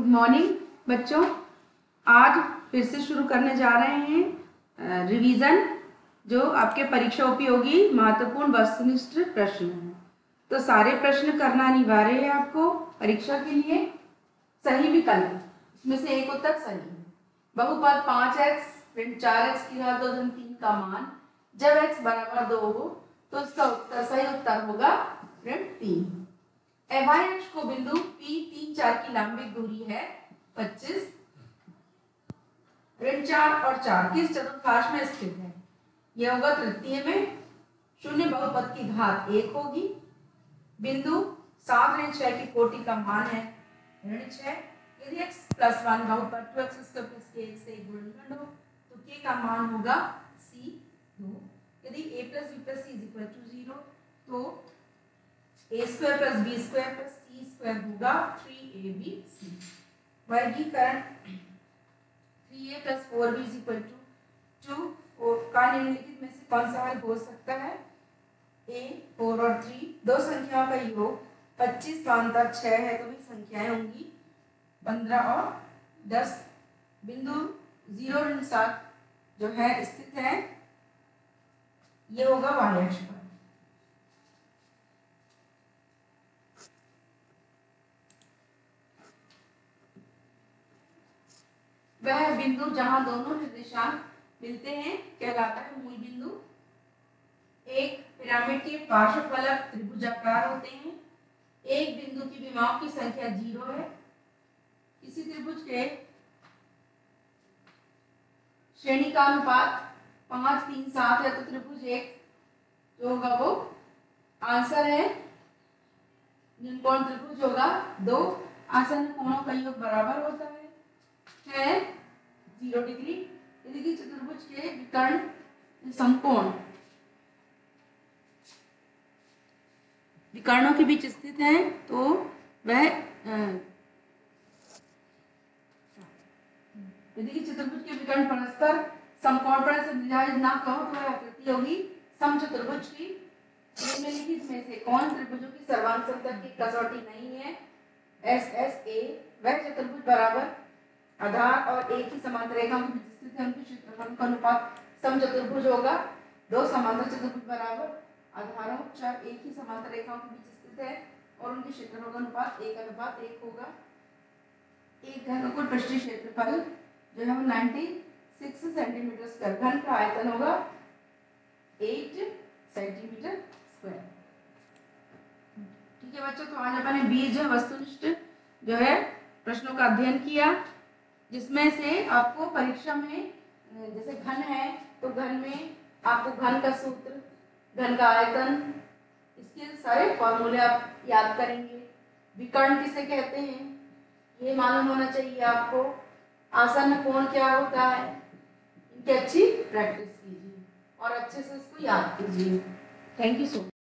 Good morning बच्चों। आज फिर से शुरू करने जा रहे हैं रिवीजन, जो आपके परीक्षा उपयोगी महत्वपूर्ण वस्तुनिष्ठ प्रश्न हैं। तो सारे प्रश्न करना अनिवार्य है आपको परीक्षा के लिए। सही विकल्प इसमें से एक उत्तर सही है। बहुपद 5x ऋण 4x की घात 2 धन 3 का मान जब x बराबर 2 हो तो इसका उत्तर सही उत्तर होगा ऋण 3। अक्ष को बिंदु P 3 4 की लंबिक दूरी है 25, ऋण 4 और 4 किस चतुर्थांश में स्थित है? यह होगा तृतीय में। शून्य बहुपद की घात 1 होगी। बिंदु 7 ऋण 6 की कोटि का मान है ऋण 6। यदि x + 1 बहुपद 2x² + kx से एक गुणनखंड हो तो k का मान होगा c2। यदि a + b + c = 0 तो a² + b² + c² होगा 3abc। वर्गीकरण 3a + 4b = 2 का निम्नलिखित में से कौन सा हल हो सकता है? a 4 और 3 दो संख्याओं का योग 25 समांतर 6 है तो भी संख्याएं होंगी 15 और 10। बिंदु 0 ऋण 7 जो है स्थित है, ये होगा y अक्ष पर। वह बिंदु जहां दोनों निर्देशांक मिलते हैं कहलाता है मूल बिंदु। एक पिरामिड के पार्श्वफलक त्रिभुजाकार होते हैं। एक बिंदु की विमाओं की संख्या 0 है। किसी त्रिभुज के श्रेणी का अनुपात 5 3 7 है तो त्रिभुज एक जो होगा वो आंसर है। निम्नकोण त्रिभुज होगा 2। आसन कोणों का योग बराबर होता है 0 डिग्री। यदि चतुर्भुज के विकर्ण समकोण विकर्णों के बीच स्थित है तो वह यदि चतुर्भुज के विकर्ण परस्पर समकोण पर से विभाजित ना कहो तो वह आकृति होगी समचतुर्भुज की। निम्नलिखित में से कौन त्रिभुजों की सर्वांग समतल की कसौटी नहीं है? SSA वह चतुर्भुज बराबर आधार और एक ही समांतर रेखा के बीच स्थित है, उनके क्षेत्रफल का अनुपात समचतुर्भुज होगा। दो समांतर चतुर्भुज बराबर आधारों चार एक ही समांतर रेखाओं के बीच स्थित है और उनके क्षेत्रफल का अनुपात 1:1 होगा। एक घन का कुल पृष्ठीय क्षेत्रफल जो है वो 96 सेंटीमीटर स्क्वायर, घन का आयतन होगा 8 सेंटीमीटर स्क्वायर। ठीक है बच्चों, तो आज अपन ने बीज वस्तुनिष्ठ जो है प्रश्नों का अध्ययन किया, जिसमें से आपको परीक्षा में जैसे घन है तो घन में आपको घन का सूत्र, घन का आयतन, इसके सारे फॉर्मूले आप याद करेंगे। विकर्ण किसे कहते हैं ये मालूम होना चाहिए आपको। आसन कोण क्या होता है, इनकी अच्छी प्रैक्टिस कीजिए और अच्छे से इसको याद कीजिए। Thank you so much.